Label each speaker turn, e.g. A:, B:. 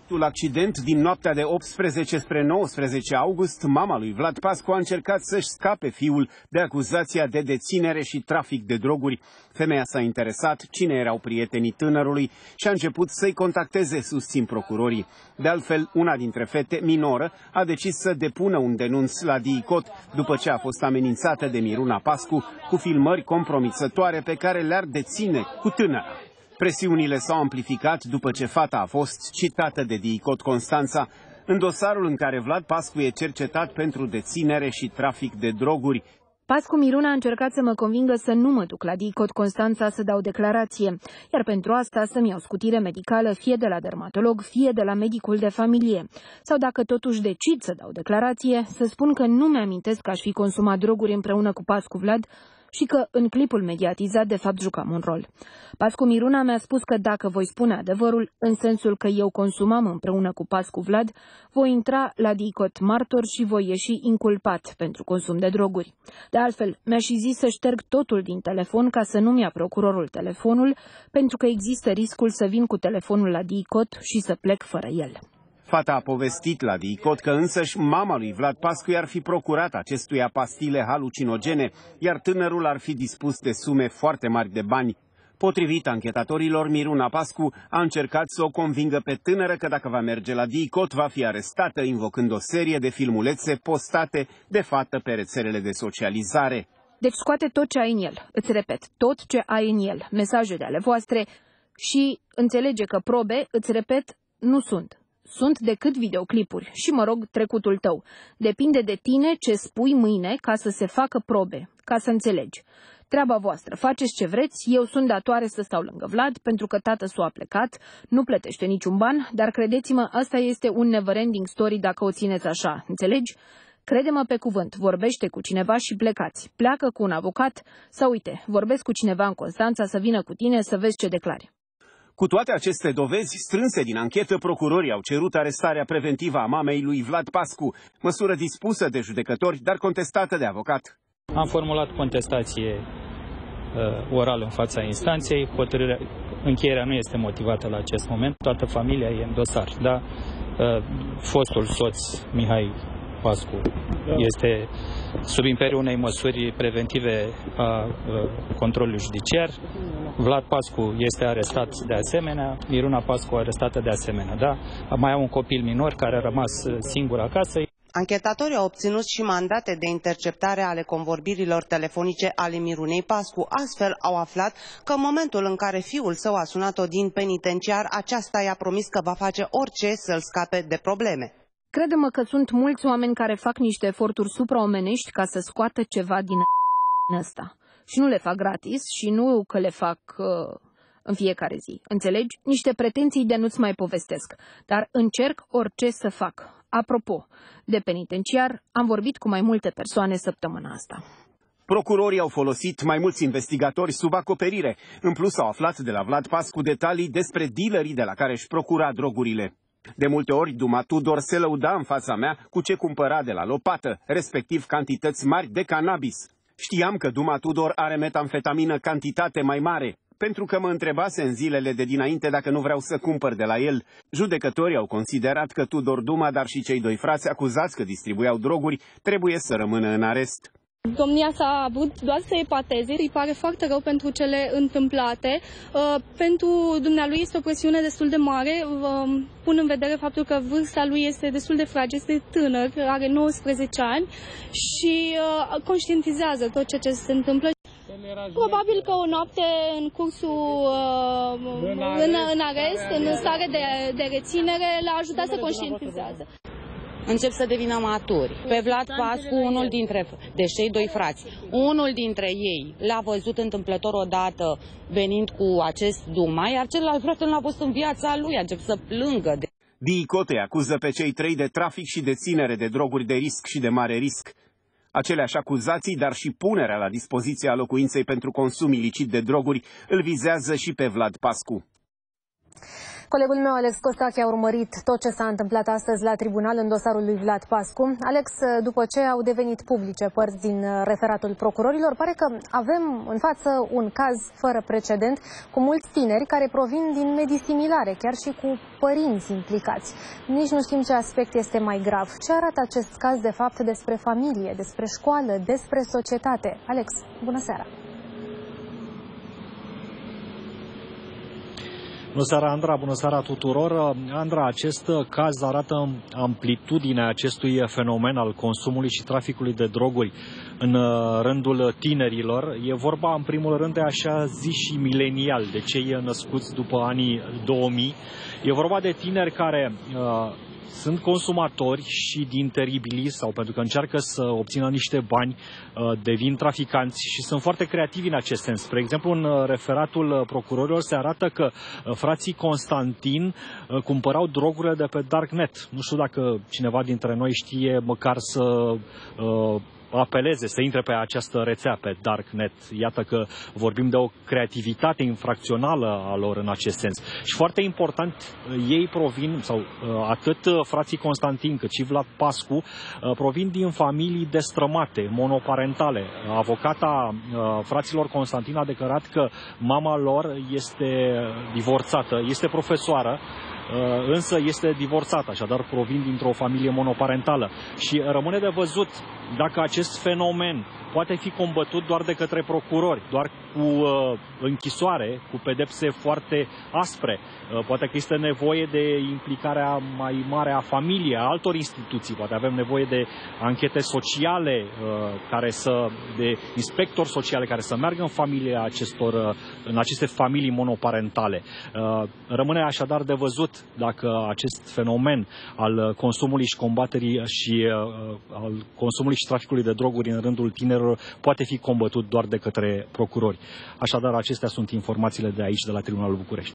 A: fostul accident din noaptea de 18 spre 19 august, mama lui Vlad Pascu a încercat să-și scape fiul de acuzația de deținere și trafic de droguri. Femeia s-a interesat cine erau prietenii tânărului și a început să-i contacteze, susțin procurorii. De altfel, una dintre fete, minoră, a decis să depună un denunț la DICOT după ce a fost amenințată de Miruna Pascu cu filmări compromițătoare pe care le-ar deține cu tânăra. Presiunile s-au amplificat după ce fata a fost citată de DICOT Constanța în dosarul în care Vlad Pascu e cercetat pentru deținere și trafic de droguri.
B: Pascu Miruna a încercat să mă convingă să nu mă duc la DICOT Constanța să dau declarație, iar pentru asta să-mi iau scutire medicală fie de la dermatolog, fie de la medicul de familie. Sau dacă totuși decid să dau declarație, să spun că nu mi-amintesc că aș fi consumat droguri împreună cu Pascu Vlad și că în clipul mediatizat de fapt jucam un rol. Pascu Miruna mi-a spus că dacă voi spune adevărul, în sensul că eu consumam împreună cu Pascu Vlad, voi intra la DICOT martor și voi ieși inculpat pentru consum de droguri. De altfel, mi-a și zis să șterg totul din telefon ca să nu-mi ia procurorul telefonul, pentru că există riscul să vin cu telefonul la DICOT și să plec fără el.
A: Fata a povestit la DICOT că însăși mama lui Vlad Pascu i-ar fi procurat acestuia pastile halucinogene, iar tânărul ar fi dispus de sume foarte mari de bani. Potrivit anchetatorilor, Miruna Pascu a încercat să o convingă pe tânără că dacă va merge la DICOT va fi arestată, invocând o serie de filmulețe postate de fată pe rețelele de socializare.
B: Deci scoate tot ce ai în el, îți repet, tot ce ai în el, mesajele ale voastre și înțelege că probe, îți repet, nu sunt. Sunt decât videoclipuri și, mă rog, trecutul tău. Depinde de tine ce spui mâine ca să se facă probe, ca să înțelegi. Treaba voastră, faceți ce vreți, eu sunt datoare să stau lângă Vlad, pentru că tată-su a plecat, nu plătește niciun ban, dar credeți-mă, asta este un never-ending story dacă o țineți așa, înțelegi? Crede-mă pe cuvânt, vorbește cu cineva și plecați. Pleacă cu un avocat sau, uite, vorbesc cu cineva în Constanța să vină cu tine să vezi ce declari.
A: Cu toate aceste dovezi strânse din anchetă, procurorii au cerut arestarea preventivă a mamei lui Vlad Pascu, măsură dispusă de judecători, dar contestată de avocat.
C: Am formulat contestație orală în fața instanței, încheierea nu este motivată la acest moment, toată familia e în dosar, da? Fostul soț Mihai Pascu este sub imperiul unei măsuri preventive a controlului judiciar. Vlad Pascu este arestat de asemenea, Miruna Pascu arestată de asemenea, da? Mai au un copil minor care a rămas singur acasă.
D: Anchetatorii au obținut și mandate de interceptare ale convorbirilor telefonice ale Mirunei Pascu. Astfel au aflat că în momentul în care fiul său a sunat-o din penitenciar, aceasta i-a promis că va face orice să-l scape de probleme.
B: Crede-mă că sunt mulți oameni care fac niște eforturi supraomenești ca să scoată ceva din ăsta. Și nu le fac gratis și nu că le fac în fiecare zi. Înțelegi? Niște pretenții de nu-ți mai povestesc. Dar încerc orice să fac. Apropo, de penitenciar, am vorbit cu mai multe persoane săptămâna asta.
A: Procurorii au folosit mai mulți investigatori sub acoperire. În plus, au aflat de la Vlad Pascu detalii despre dealerii de la care își procura drogurile. De multe ori, Duma Tudor se lăuda în fața mea cu ce cumpăra de la lopată, respectiv cantități mari de cannabis. Știam că Duma Tudor are metamfetamină cantitate mai mare, pentru că mă întrebase în zilele de dinainte dacă nu vreau să cumpăr de la el. Judecătorii au considerat că Tudor Duma, dar și cei doi frați acuzați că distribuiau droguri, trebuie să rămână în arest.
E: Domnia s-a avut doar să epateze, îi pare foarte rău pentru cele întâmplate. Pentru dumnealui este o presiune destul de mare, pun în vedere faptul că vârsta lui este destul de fragil, este tânăr, are 19 ani și conștientizează tot ceea ce se întâmplă. Probabil că o noapte în cursul, în arest, în stare de reținere, l-a ajutat să conștientizează.
D: Încep să devină maturi. Pe Vlad Pascu, unul dintre cei doi frați, unul dintre ei l-a văzut întâmplător odată venind cu acest Duma, iar celălalt frate l-a văzut în viața lui, a început să plângă.
A: DICOT îi acuză pe cei trei de trafic și deținere de droguri de risc și de mare risc. Aceleași acuzații, dar și punerea la dispoziția locuinței pentru consum ilicit de droguri, îl vizează și pe Vlad Pascu.
F: Colegul meu, Alex Costache, a urmărit tot ce s-a întâmplat astăzi la tribunal în dosarul lui Vlad Pascu. Alex, după ce au devenit publice părți din referatul procurorilor, pare că avem în față un caz fără precedent cu mulți tineri care provin din medii similare, chiar și cu părinți implicați. Nici nu știm ce aspect este mai grav. Ce arată acest caz de fapt despre familie, despre școală, despre societate? Alex, bună seara!
G: Bună seara, Andra, bună seara tuturor. Andra, acest caz arată amplitudinea acestui fenomen al consumului și traficului de droguri în rândul tinerilor. E vorba, în primul rând, de așa ziși mileniali, de cei născuți după anii 2000. E vorba de tineri care sunt consumatori și din teribilii sau pentru că încearcă să obțină niște bani, devin traficanți și sunt foarte creativi în acest sens. Spre exemplu, în referatul procurorilor se arată că frații Constantin cumpărau drogurile de pe Darknet. Nu știu dacă cineva dintre noi știe măcar să apeleze, să intre pe această rețea, pe Darknet. Iată că vorbim de o creativitate infracțională a lor în acest sens. Și foarte important, ei provin, sau atât frații Constantin cât și Vlad Pascu, provin din familii destrămate, monoparentale. Avocata fraților Constantin a declarat că mama lor este divorțată, este profesoară, însă este divorțată, așadar provin dintr-o familie monoparentală. Și rămâne de văzut dacă acest fenomen poate fi combătut doar de către procurori, doar cu închisoare, cu pedepse foarte aspre. Poate că este nevoie de implicarea mai mare a familiei, a altor instituții. Poate avem nevoie de anchete sociale, de inspectori sociale care să meargă în familia în aceste familii monoparentale. Rămâne așadar de văzut dacă acest fenomen al consumului și combaterii și al consumului și traficului de droguri în rândul tinerilor poate fi combătut doar de către procurori. Așadar, acestea sunt informațiile de aici, de la Tribunalul București.